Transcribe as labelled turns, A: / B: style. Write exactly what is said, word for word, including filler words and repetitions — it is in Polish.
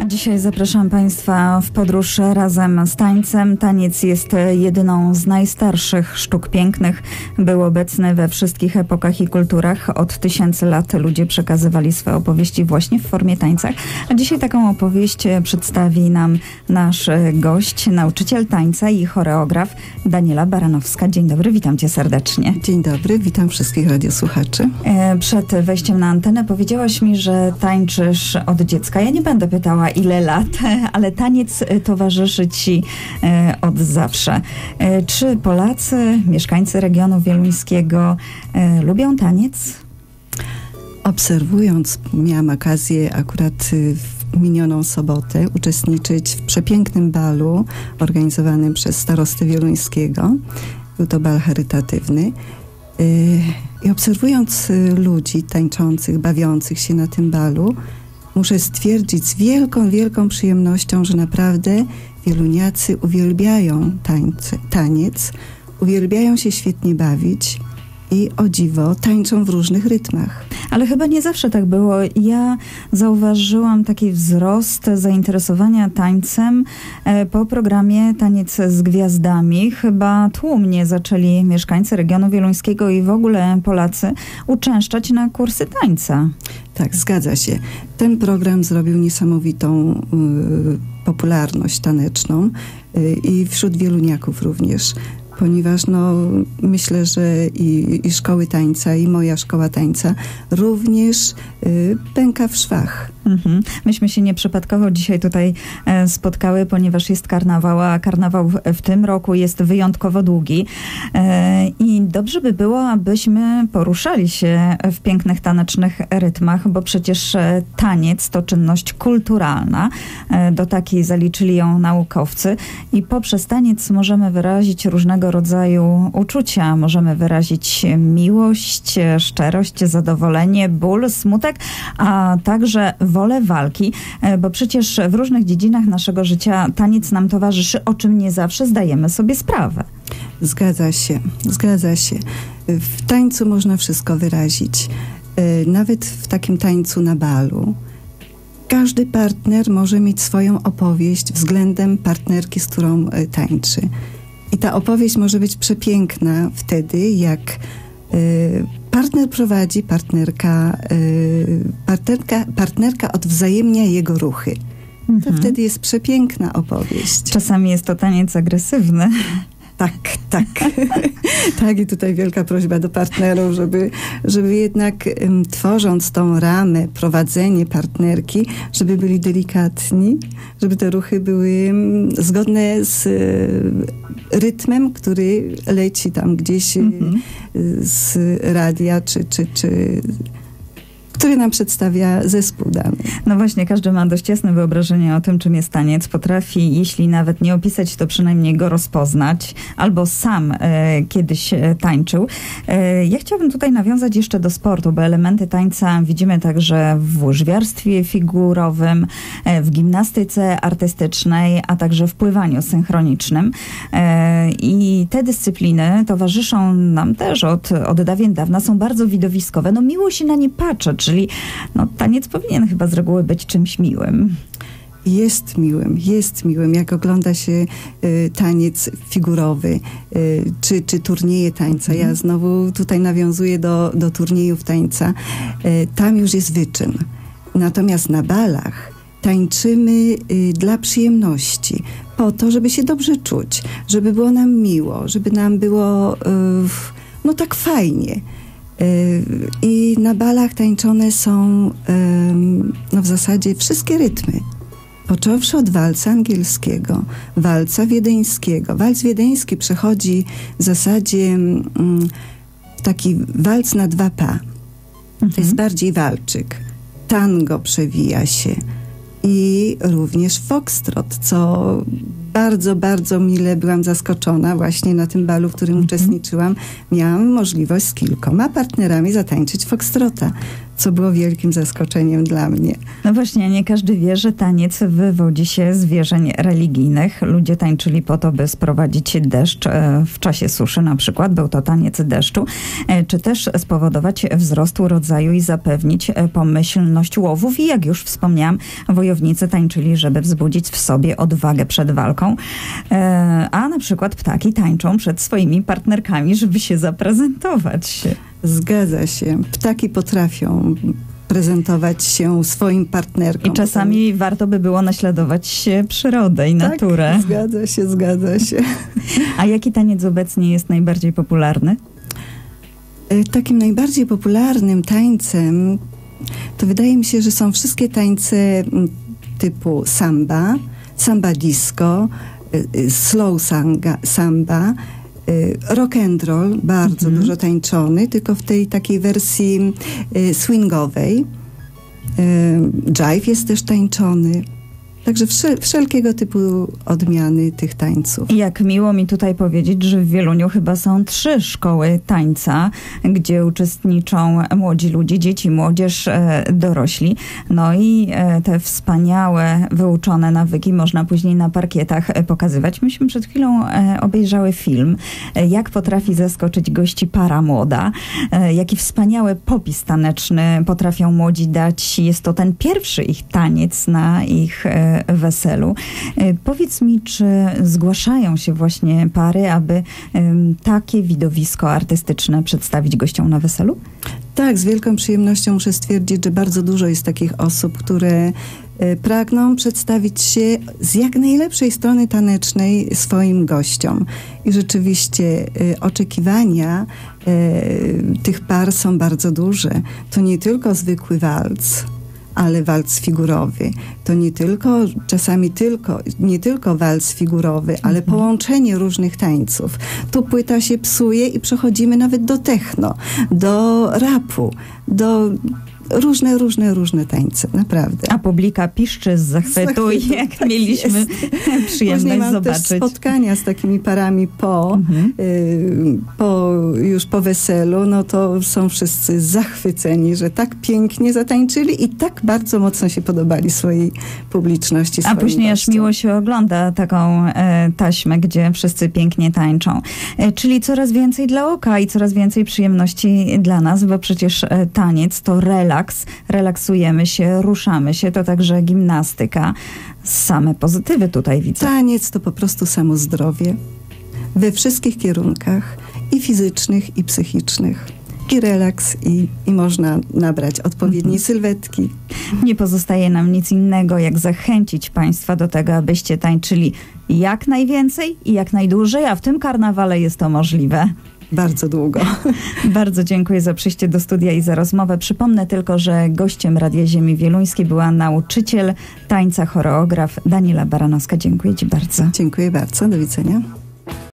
A: A dzisiaj zapraszam Państwa w podróż razem z tańcem. Taniec jest jedyną z najstarszych sztuk pięknych. Był obecny we wszystkich epokach i kulturach. Od tysięcy lat ludzie przekazywali swoje opowieści właśnie w formie tańca. A dzisiaj taką opowieść przedstawi nam nasz gość, nauczyciel tańca i choreograf Daniela Baranowska. Dzień dobry, witam Cię serdecznie.
B: Dzień dobry, witam wszystkich radiosłuchaczy.
A: Przed wejściem na antenę powiedziałaś mi, że tańczysz od dziecka. Ja nie będę pytała, ile lat, ale taniec towarzyszy Ci od zawsze. Czy Polacy, mieszkańcy regionu wieluńskiego lubią taniec?
B: Obserwując, miałam okazję akurat w minioną sobotę uczestniczyć w przepięknym balu organizowanym przez starostę wieluńskiego. Był to bal charytatywny. I obserwując ludzi tańczących, bawiących się na tym balu, muszę stwierdzić z wielką, wielką przyjemnością, że naprawdę wieluniacy uwielbiają tańce, taniec, uwielbiają się świetnie bawić i o dziwo tańczą w różnych rytmach.
A: Ale chyba nie zawsze tak było. Ja zauważyłam taki wzrost zainteresowania tańcem po programie Taniec z Gwiazdami. Chyba tłumnie zaczęli mieszkańcy regionu wieluńskiego i w ogóle Polacy uczęszczać na kursy tańca.
B: Tak, zgadza się. Ten program zrobił niesamowitą y, popularność taneczną y, i wśród wieluniaków również. Ponieważ no, myślę, że i, i szkoły tańca, i moja szkoła tańca również y, pęka w szwach.
A: Mhm. Myśmy się nieprzypadkowo dzisiaj tutaj e, spotkały, ponieważ jest karnawał, a karnawał w, w tym roku jest wyjątkowo długi. E, I dobrze by było, abyśmy poruszali się w pięknych tanecznych rytmach, bo przecież e, taniec to czynność kulturalna. E, do takiej zaliczyli ją naukowcy. I poprzez taniec możemy wyrazić różnego rodzaju uczucia. Możemy wyrazić miłość, szczerość, zadowolenie, ból, smutek, a także wolę walki, bo przecież w różnych dziedzinach naszego życia taniec nam towarzyszy, o czym nie zawsze zdajemy sobie sprawę.
B: Zgadza się, zgadza się. W tańcu można wszystko wyrazić. Nawet w takim tańcu na balu. Każdy partner może mieć swoją opowieść względem partnerki, z którą tańczy. I ta opowieść może być przepiękna wtedy, jak y, partner prowadzi, partnerka, y, partnerka, partnerka odwzajemnia jego ruchy. Mhm. To wtedy jest przepiękna opowieść.
A: Czasami jest to taniec agresywny.
B: Tak, tak. Tak, i tutaj wielka prośba do partnerów, żeby, żeby jednak um, tworząc tą ramę, prowadzenie partnerki, żeby byli delikatni, żeby te ruchy były um, zgodne z y, rytmem, który leci tam gdzieś mm-hmm. y, z radia, czy, czy, czy który nam przedstawia zespół dany.
A: No właśnie, każdy ma dość jasne wyobrażenie o tym, czym jest taniec. Potrafi, jeśli nawet nie opisać, to przynajmniej go rozpoznać. Albo sam e, kiedyś e, tańczył. E, ja chciałabym tutaj nawiązać jeszcze do sportu, bo elementy tańca widzimy także w łyżwiarstwie figurowym, e, w gimnastyce artystycznej, a także w pływaniu synchronicznym. E, I te dyscypliny towarzyszą nam też od, od dawien dawna. Są bardzo widowiskowe. No miło się na nie patrzy. Czyli no, taniec powinien chyba z reguły być czymś miłym.
B: Jest miłym, jest miłym. Jak ogląda się y, taniec figurowy, y, czy, czy turnieje tańca. Ja znowu tutaj nawiązuję do, do turniejów tańca. Y, tam już jest wyczyn. Natomiast na balach tańczymy y, dla przyjemności. Po to, żeby się dobrze czuć. Żeby było nam miło. Żeby nam było y, no tak fajnie. I na balach tańczone są no w zasadzie wszystkie rytmy. Począwszy od walca angielskiego, walca wiedeńskiego. Walc wiedeński przechodzi w zasadzie taki walc na dwa pa. Mhm. To jest bardziej walczyk. Tango przewija się. I również foxtrot, co bardzo, bardzo mile byłam zaskoczona właśnie na tym balu, w którym mm-hmm. uczestniczyłam. Miałam możliwość z kilkoma partnerami zatańczyć foxtrota. co było wielkim zaskoczeniem dla mnie.
A: No właśnie, nie każdy wie, że taniec wywodzi się z wierzeń religijnych. Ludzie tańczyli po to, by sprowadzić deszcz w czasie suszy na przykład. Był to taniec deszczu. Czy też spowodować wzrost urodzaju i zapewnić pomyślność łowów. I jak już wspomniałam, wojownicy tańczyli, żeby wzbudzić w sobie odwagę przed walką. A na przykład ptaki tańczą przed swoimi partnerkami, żeby się zaprezentować.
B: Zgadza się. Ptaki potrafią prezentować się swoim partnerkom.
A: I czasami potem... warto by było naśladować przyrodę i
B: tak,
A: naturę.
B: Zgadza się, zgadza się.
A: A jaki taniec obecnie jest najbardziej popularny?
B: Takim najbardziej popularnym tańcem to wydaje mi się, że są wszystkie tańce typu samba, samba disco, slow sanga, samba, rock and roll, bardzo mhm. dużo tańczony, tylko w tej takiej wersji swingowej. Jive jest też tańczony. Także wszel- wszelkiego typu odmiany tych tańców.
A: I jak miło mi tutaj powiedzieć, że w Wieluniu chyba są trzy szkoły tańca, gdzie uczestniczą młodzi ludzie, dzieci, młodzież, e, dorośli. No i e, te wspaniałe, wyuczone nawyki można później na parkietach e, pokazywać. Myśmy przed chwilą e, obejrzały film, e, jak potrafi zaskoczyć gości para młoda, e, jaki wspaniały popis taneczny potrafią młodzi dać. Jest to ten pierwszy ich taniec na ich e, weselu. Powiedz mi, czy zgłaszają się właśnie pary, aby um, takie widowisko artystyczne przedstawić gościom na weselu?
B: Tak, z wielką przyjemnością muszę stwierdzić, że bardzo dużo jest takich osób, które e, pragną przedstawić się z jak najlepszej strony tanecznej swoim gościom. I rzeczywiście e, oczekiwania e, tych par są bardzo duże. To nie tylko zwykły walc, ale walc figurowy. To nie tylko, czasami tylko, nie tylko walc figurowy, ale mhm. połączenie różnych tańców. Tu płyta się psuje i przechodzimy nawet do techno, do rapu, do różne, różne, różne tańce, naprawdę.
A: A publika piszczy z zachwytu, zachwytu jak tak mieliśmy jest. przyjemność Później mam zobaczyć.
B: Też spotkania z takimi parami po, mhm. y, po, już po weselu, no to są wszyscy zachwyceni, że tak pięknie zatańczyli i tak bardzo mocno się podobali swojej publiczności.
A: A później aż miło się ogląda taką e, taśmę, gdzie wszyscy pięknie tańczą. E, czyli coraz więcej dla oka i coraz więcej przyjemności dla nas, bo przecież e, taniec to relaks. Relaksujemy się, ruszamy się, to także gimnastyka. Same pozytywy tutaj widzę.
B: Taniec to po prostu samo zdrowie. We wszystkich kierunkach, i fizycznych, i psychicznych. I relaks, i, i można nabrać odpowiedniej mhm. sylwetki.
A: Nie pozostaje nam nic innego, jak zachęcić Państwa do tego, abyście tańczyli jak najwięcej i jak najdłużej, a w tym karnawale jest to możliwe.
B: Bardzo długo.
A: Bardzo dziękuję za przyjście do studia i za rozmowę. Przypomnę tylko, że gościem Radia Ziemi Wieluńskiej była nauczyciel tańca, choreograf Daniela Baranowska. Dziękuję Ci bardzo.
B: Dziękuję bardzo. Do widzenia.